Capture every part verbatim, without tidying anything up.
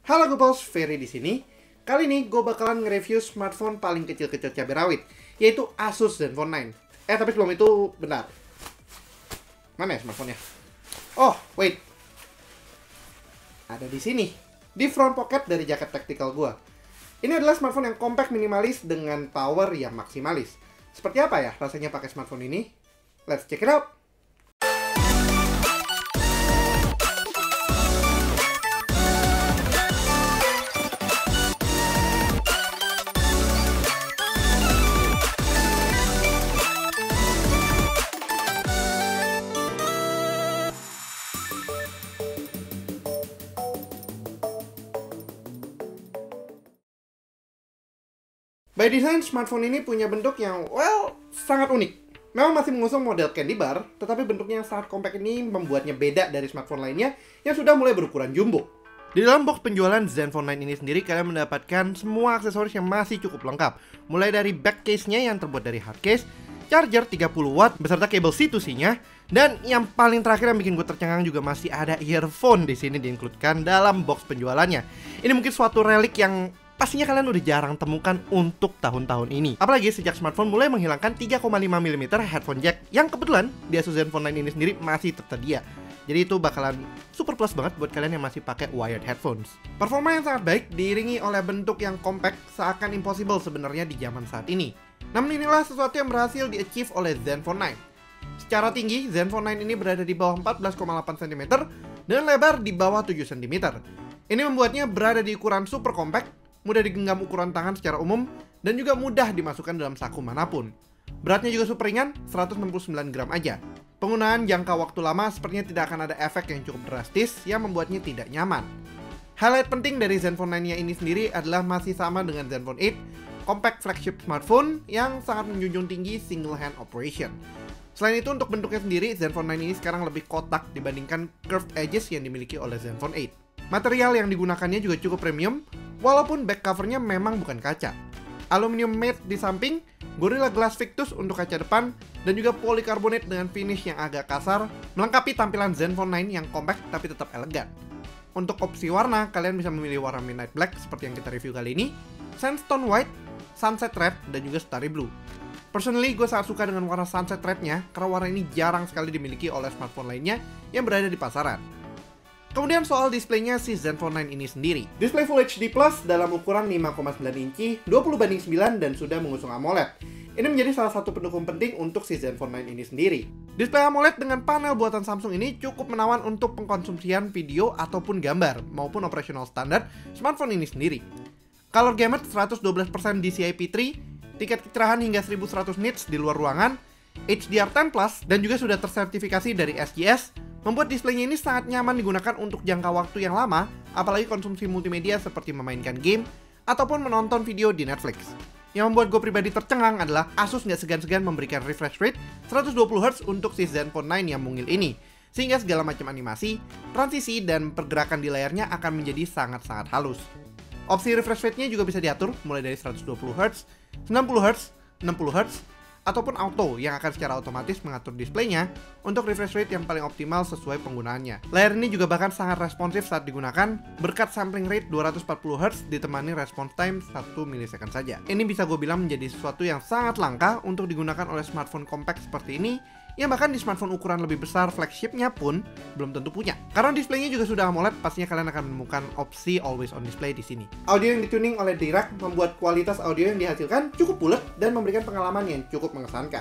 Halo Gopals, Ferry di sini. Kali ini gue bakalan nge-review smartphone paling kecil-kecil cabai rawit, yaitu Asus Zenfone sembilan. Eh tapi sebelum itu, bentar. Mana ya smartphone-nya? Oh, wait. Ada di sini, di front pocket dari jaket tactical gue. Ini adalah smartphone yang compact minimalis dengan power yang maksimalis. Seperti apa ya rasanya pakai smartphone ini? Let's check it out! By design, smartphone ini punya bentuk yang, well, sangat unik. Memang masih mengusung model candy bar, tetapi bentuknya yang sangat compact ini membuatnya beda dari smartphone lainnya yang sudah mulai berukuran jumbo. Di dalam box penjualan Zenfone sembilan ini sendiri, kalian mendapatkan semua aksesoris yang masih cukup lengkap. Mulai dari back case-nya yang terbuat dari hard case, charger tiga puluh watt beserta kabel C to C-nya, dan yang paling terakhir yang bikin gue tercengang juga masih ada earphone di sini diinkludkan dalam box penjualannya. Ini mungkin suatu relik yang pastinya kalian udah jarang temukan untuk tahun-tahun ini. Apalagi sejak smartphone mulai menghilangkan tiga koma lima milimeter headphone jack yang kebetulan di Asus Zenfone sembilan ini sendiri masih tersedia. Jadi itu bakalan super plus banget buat kalian yang masih pakai wired headphones. Performa yang sangat baik diiringi oleh bentuk yang compact seakan impossible sebenarnya di zaman saat ini. Namun inilah sesuatu yang berhasil di-achieve oleh Zenfone sembilan. Secara tinggi, Zenfone sembilan ini berada di bawah empat belas koma delapan sentimeter dan lebar di bawah tujuh sentimeter. Ini membuatnya berada di ukuran super compact, mudah digenggam ukuran tangan secara umum, dan juga mudah dimasukkan dalam saku manapun. Beratnya juga super ringan, seratus enam puluh sembilan gram aja. Penggunaan jangka waktu lama sepertinya tidak akan ada efek yang cukup drastis yang membuatnya tidak nyaman. Highlight penting dari Zenfone sembilan ini sendiri adalah masih sama dengan Zenfone delapan, compact flagship smartphone yang sangat menjunjung tinggi single hand operation. Selain itu, untuk bentuknya sendiri, Zenfone sembilan ini sekarang lebih kotak dibandingkan curved edges yang dimiliki oleh Zenfone delapan. Material yang digunakannya juga cukup premium, walaupun back covernya memang bukan kaca. Aluminium matte di samping, Gorilla Glass Victus untuk kaca depan, dan juga polikarbonat dengan finish yang agak kasar, melengkapi tampilan Zenfone sembilan yang compact tapi tetap elegan. Untuk opsi warna, kalian bisa memilih warna midnight black seperti yang kita review kali ini, sandstone white, sunset red, dan juga starry blue. Personally, gue sangat suka dengan warna sunset red-nya, karena warna ini jarang sekali dimiliki oleh smartphone lainnya yang berada di pasaran. Kemudian soal displaynya si Zenfone sembilan ini sendiri. Display Full H D Plus dalam ukuran lima koma sembilan inci, dua puluh banding sembilan, dan sudah mengusung AMOLED. Ini menjadi salah satu pendukung penting untuk si Zenfone sembilan ini sendiri. Display AMOLED dengan panel buatan Samsung ini cukup menawan untuk pengkonsumsian video ataupun gambar, maupun operasional standar smartphone ini sendiri. Color gamut seratus dua belas persen D C I P tiga, tingkat kecerahan hingga seribu seratus nits di luar ruangan, H D R sepuluh plus, dan juga sudah tersertifikasi dari S G S, membuat displaynya ini sangat nyaman digunakan untuk jangka waktu yang lama, apalagi konsumsi multimedia seperti memainkan game ataupun menonton video di Netflix. Yang membuat gue pribadi tercengang adalah Asus nggak segan-segan memberikan refresh rate seratus dua puluh hertz untuk si Zenfone sembilan yang mungil ini, sehingga segala macam animasi, transisi, dan pergerakan di layarnya akan menjadi sangat-sangat halus. Opsi refresh rate-nya juga bisa diatur mulai dari seratus dua puluh hertz, sembilan puluh hertz, enam puluh hertz, ataupun auto yang akan secara otomatis mengatur displaynya untuk refresh rate yang paling optimal sesuai penggunaannya. Layar ini juga bahkan sangat responsif saat digunakan berkat sampling rate dua ratus empat puluh hertz ditemani response time satu milisecond saja. Ini bisa gue bilang menjadi sesuatu yang sangat langka untuk digunakan oleh smartphone compact seperti ini, yang bahkan di smartphone ukuran lebih besar flagshipnya pun belum tentu punya. Karena displaynya juga sudah AMOLED, pastinya kalian akan menemukan opsi always on display di sini. Audio yang dituning oleh Dirac membuat kualitas audio yang dihasilkan cukup bulat dan memberikan pengalaman yang cukup mengesankan.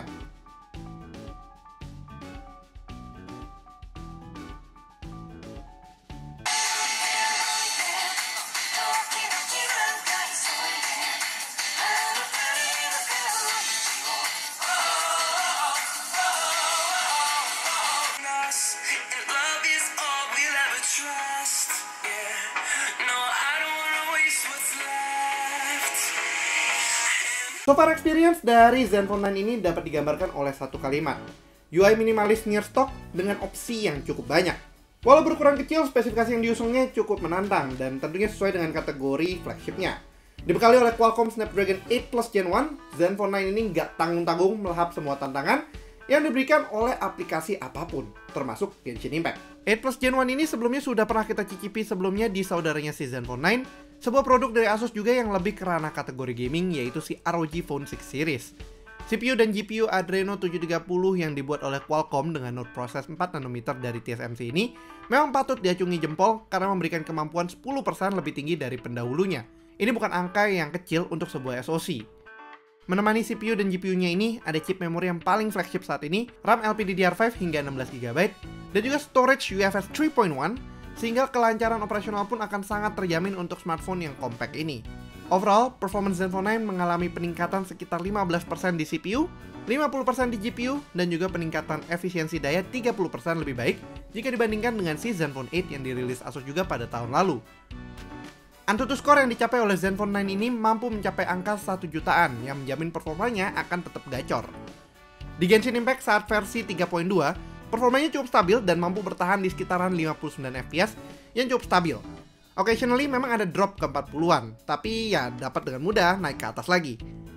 So far experience dari Zenfone sembilan ini dapat digambarkan oleh satu kalimat. U I minimalis near stock dengan opsi yang cukup banyak. Walau berukuran kecil, spesifikasi yang diusungnya cukup menantang dan tentunya sesuai dengan kategori flagshipnya. Dibekali oleh Qualcomm Snapdragon delapan Plus Gen satu, Zenfone sembilan ini nggak tanggung-tanggung melahap semua tantangan yang diberikan oleh aplikasi apapun, termasuk Genshin Impact. delapan Plus Gen satu ini sebelumnya sudah pernah kita cicipi sebelumnya di saudaranya si Zenfone sembilan, sebuah produk dari Asus juga yang lebih ke ranah kategori gaming, yaitu si R O G Phone enam Series. C P U dan G P U Adreno tujuh tiga nol yang dibuat oleh Qualcomm dengan node proses empat nanometer dari T S M C ini memang patut diacungi jempol karena memberikan kemampuan sepuluh persen lebih tinggi dari pendahulunya. Ini bukan angka yang kecil untuk sebuah S O C. Menemani C P U dan G P U-nya ini, ada chip memori yang paling flagship saat ini, RAM L P D D R lima hingga enam belas giga byte, dan juga storage U F S tiga titik satu, sehingga kelancaran operasional pun akan sangat terjamin untuk smartphone yang compact ini. Overall, performance Zenfone sembilan mengalami peningkatan sekitar lima belas persen di C P U, lima puluh persen di G P U, dan juga peningkatan efisiensi daya tiga puluh persen lebih baik jika dibandingkan dengan si Zenfone delapan yang dirilis Asus juga pada tahun lalu. Antutu Score yang dicapai oleh Zenfone sembilan ini mampu mencapai angka satu jutaan yang menjamin performanya akan tetap gacor. Di Genshin Impact saat versi tiga titik dua, performanya cukup stabil dan mampu bertahan di sekitaran lima puluh sembilan F P S yang cukup stabil. Occasionally memang ada drop ke empat puluhan, tapi ya dapat dengan mudah naik ke atas lagi.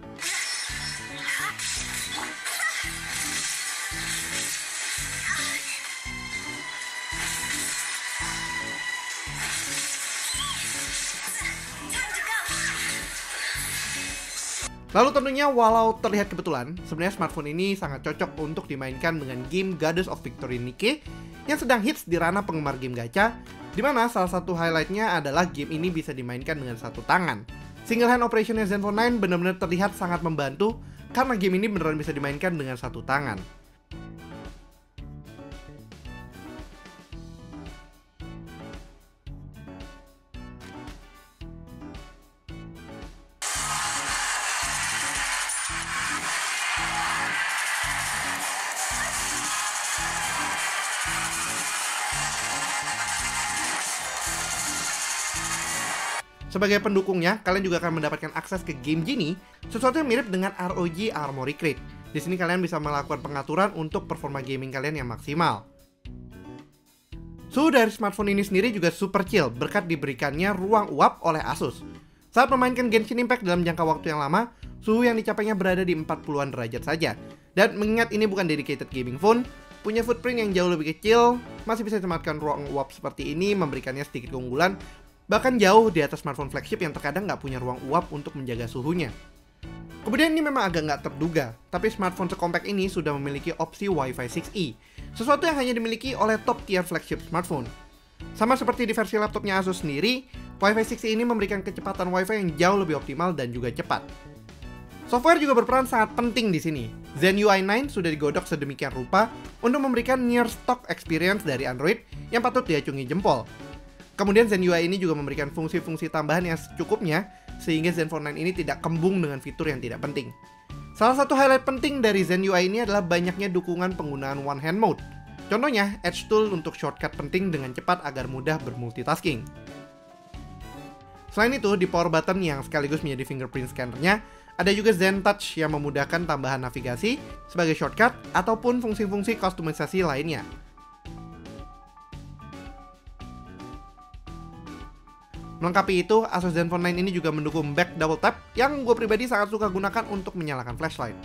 Lalu tentunya walau terlihat kebetulan, sebenarnya smartphone ini sangat cocok untuk dimainkan dengan game Goddess of Victory Nike yang sedang hits di ranah penggemar game gacha, di mana salah satu highlightnya adalah game ini bisa dimainkan dengan satu tangan. Single hand operationnya Zenfone sembilan benar-benar terlihat sangat membantu karena game ini beneran bisa dimainkan dengan satu tangan. Sebagai pendukungnya, kalian juga akan mendapatkan akses ke Game Genie, sesuatu yang mirip dengan R O G Armoury Crate. Di sini kalian bisa melakukan pengaturan untuk performa gaming kalian yang maksimal. Suhu dari smartphone ini sendiri juga super chill berkat diberikannya ruang uap oleh Asus. Saat memainkan Genshin Impact dalam jangka waktu yang lama, suhu yang dicapainya berada di empat puluhan derajat saja. Dan mengingat ini bukan dedicated gaming phone, punya footprint yang jauh lebih kecil, masih bisa ditempatkan ruang uap seperti ini, memberikannya sedikit keunggulan, bahkan jauh di atas smartphone flagship yang terkadang nggak punya ruang uap untuk menjaga suhunya. Kemudian ini memang agak nggak terduga, tapi smartphone sekompak ini sudah memiliki opsi Wi-Fi enam E, sesuatu yang hanya dimiliki oleh top tier flagship smartphone. Sama seperti di versi laptopnya Asus sendiri, Wi-Fi enam E ini memberikan kecepatan Wi-Fi yang jauh lebih optimal dan juga cepat. Software juga berperan sangat penting di sini. Zen U I sembilan sudah digodok sedemikian rupa untuk memberikan near stock experience dari Android yang patut diacungi jempol. Kemudian Zen U I ini juga memberikan fungsi-fungsi tambahan yang secukupnya, sehingga Zenfone sembilan ini tidak kembung dengan fitur yang tidak penting. Salah satu highlight penting dari Zen U I ini adalah banyaknya dukungan penggunaan one hand mode. Contohnya, Edge Tool untuk shortcut penting dengan cepat agar mudah bermultitasking. Selain itu, di power button yang sekaligus menjadi fingerprint scannernya, ada juga Zen Touch yang memudahkan tambahan navigasi sebagai shortcut ataupun fungsi-fungsi kustomisasi lainnya. Melengkapi itu, Asus Zenfone sembilan ini juga mendukung back double tap yang gue pribadi sangat suka gunakan untuk menyalakan flashlight.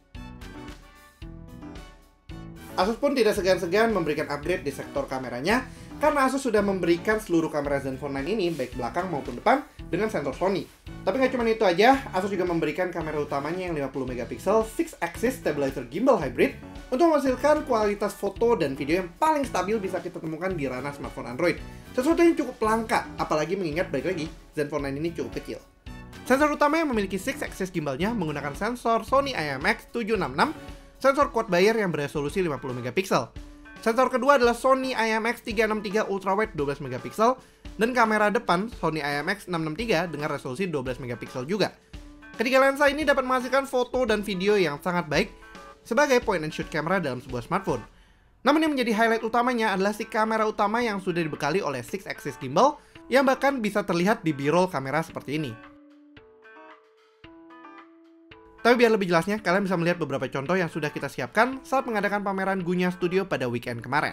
Asus pun tidak segan-segan memberikan upgrade di sektor kameranya, karena Asus sudah memberikan seluruh kamera Zenfone sembilan ini baik belakang maupun depan dengan sensor Sony. Tapi nggak cuma itu aja, Asus juga memberikan kamera utamanya yang lima puluh megapiksel six axis stabilizer gimbal hybrid untuk menghasilkan kualitas foto dan video yang paling stabil bisa kita temukan di ranah smartphone Android. Sesuatu yang cukup langka, apalagi mengingat balik lagi, Zenfone sembilan ini cukup kecil. Sensor utama yang memiliki six axis gimbalnya menggunakan sensor Sony I M X tujuh enam enam, sensor quad Bayer yang beresolusi lima puluh megapiksel. Sensor kedua adalah Sony I M X tiga enam tiga ultrawide dua belas megapiksel, dan kamera depan Sony I M X enam enam tiga dengan resolusi dua belas megapiksel juga. Ketiga lensa ini dapat menghasilkan foto dan video yang sangat baik sebagai point and shoot camera dalam sebuah smartphone. Namun yang menjadi highlight utamanya adalah si kamera utama yang sudah dibekali oleh six axis gimbal yang bahkan bisa terlihat di B-roll kamera seperti ini. Tapi biar lebih jelasnya, kalian bisa melihat beberapa contoh yang sudah kita siapkan saat mengadakan pameran Gunya Studio pada weekend kemarin.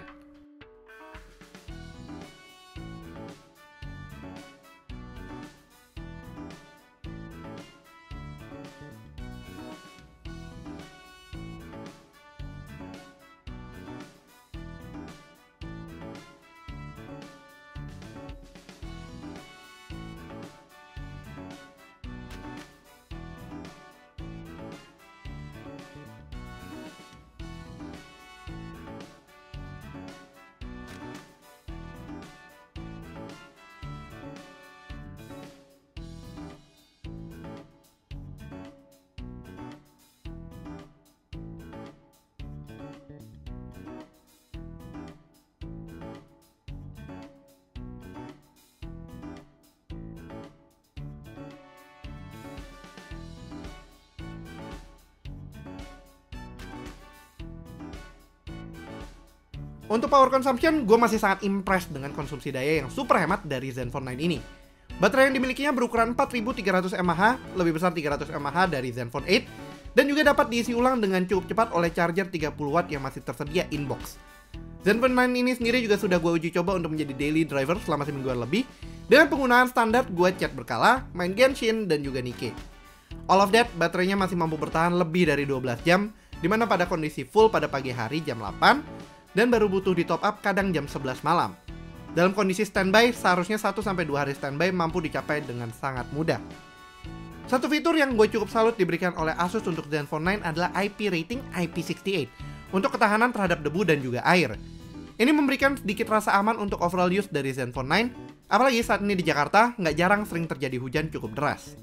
Untuk power consumption, gue masih sangat impressed dengan konsumsi daya yang super hemat dari Zenfone sembilan ini. Baterai yang dimilikinya berukuran empat ribu tiga ratus mAh, lebih besar tiga ratus mAh dari Zenfone delapan, dan juga dapat diisi ulang dengan cukup cepat oleh charger tiga puluh watt yang masih tersedia inbox. Zenfone sembilan ini sendiri juga sudah gue uji coba untuk menjadi daily driver selama semingguan lebih, dengan penggunaan standar gue chat berkala, main Genshin, dan juga Nikke. All of that, baterainya masih mampu bertahan lebih dari dua belas jam, dimana pada kondisi full pada pagi hari jam delapan, dan baru butuh di top up kadang jam sebelas malam. Dalam kondisi standby, seharusnya satu sampai dua hari standby mampu dicapai dengan sangat mudah. Satu fitur yang gue cukup salut diberikan oleh Asus untuk Zenfone sembilan adalah I P rating I P enam puluh delapan untuk ketahanan terhadap debu dan juga air. Ini memberikan sedikit rasa aman untuk overall use dari Zenfone sembilan, apalagi saat ini di Jakarta nggak jarang sering terjadi hujan cukup deras.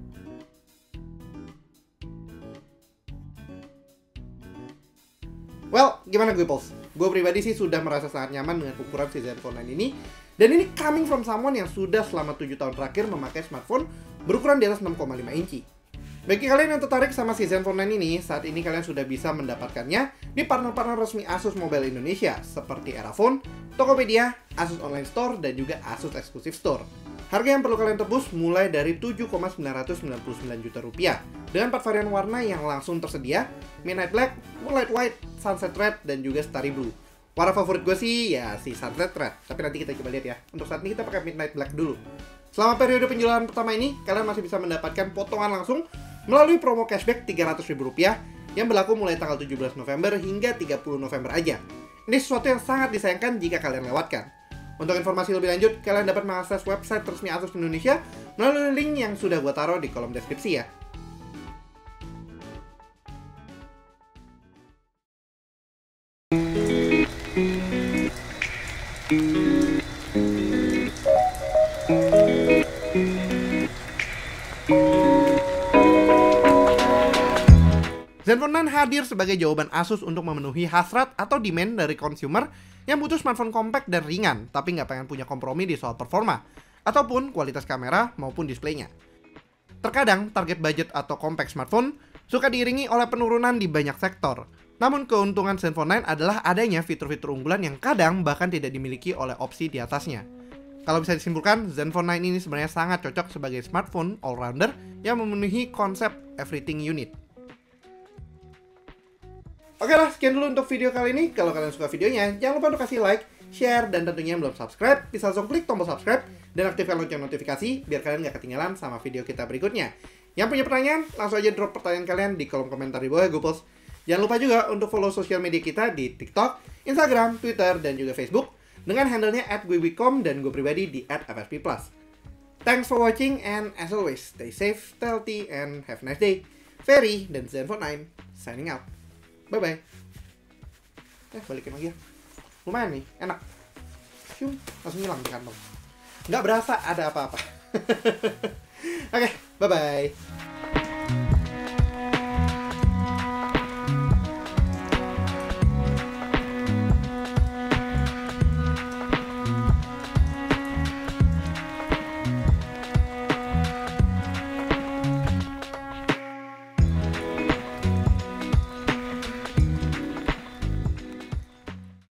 Well, gimana gue Pulse? Gue pribadi sih sudah merasa sangat nyaman dengan ukuran si Zenfone sembilan ini. Dan ini coming from someone yang sudah selama tujuh tahun terakhir memakai smartphone berukuran di atas enam koma lima inci. Bagi kalian yang tertarik sama si Zenfone sembilan ini, saat ini kalian sudah bisa mendapatkannya di partner-partner resmi Asus Mobile Indonesia seperti Eraphone, Tokopedia, Asus Online Store, dan juga Asus Exclusive Store. Harga yang perlu kalian tebus mulai dari tujuh koma sembilan sembilan sembilan juta rupiah dengan empat varian warna yang langsung tersedia, Midnight Black, Moonlight White, Sunset Red, dan juga Starry Blue. Warna favorit gue sih ya si Sunset Red, tapi nanti kita coba lihat ya. Untuk saat ini kita pakai Midnight Black dulu. Selama periode penjualan pertama ini, kalian masih bisa mendapatkan potongan langsung melalui promo cashback tiga ratus ribu rupiah yang berlaku mulai tanggal tujuh belas November hingga tiga puluh November aja. Ini sesuatu yang sangat disayangkan jika kalian lewatkan. Untuk informasi lebih lanjut, kalian dapat mengakses website resmi Asus Indonesia melalui link yang sudah gue taruh di kolom deskripsi ya. Zenfone sembilan hadir sebagai jawaban Asus untuk memenuhi hasrat atau demand dari consumer yang butuh smartphone compact dan ringan, tapi nggak pengen punya kompromi di soal performa, ataupun kualitas kamera maupun displaynya. Terkadang, target budget atau compact smartphone suka diiringi oleh penurunan di banyak sektor. Namun keuntungan Zenfone sembilan adalah adanya fitur-fitur unggulan yang kadang bahkan tidak dimiliki oleh opsi di atasnya. Kalau bisa disimpulkan, Zenfone sembilan ini sebenarnya sangat cocok sebagai smartphone all-rounder yang memenuhi konsep everything unit. Oke lah, sekian dulu untuk video kali ini. Kalau kalian suka videonya, jangan lupa untuk kasih like, share, dan tentunya yang belum subscribe, bisa langsung klik tombol subscribe dan aktifkan lonceng notifikasi biar kalian gak ketinggalan sama video kita berikutnya. Yang punya pertanyaan, langsung aja drop pertanyaan kalian di kolom komentar di bawah ya Gupels. Jangan lupa juga untuk follow sosial media kita di TikTok, Instagram, Twitter, dan juga Facebook dengan handle-nya at gwibicom dan gue pribadi di at f s p plus. Thanks for watching and as always, stay safe, stay healthy, and have a nice day. Ferry dan Zenfone sembilan signing out. Bye-bye. Eh, balikin lagi ya. Lumayan nih, enak. Cium, langsung hilang di kantong. Nggak berasa ada apa-apa. Oke, bye-bye.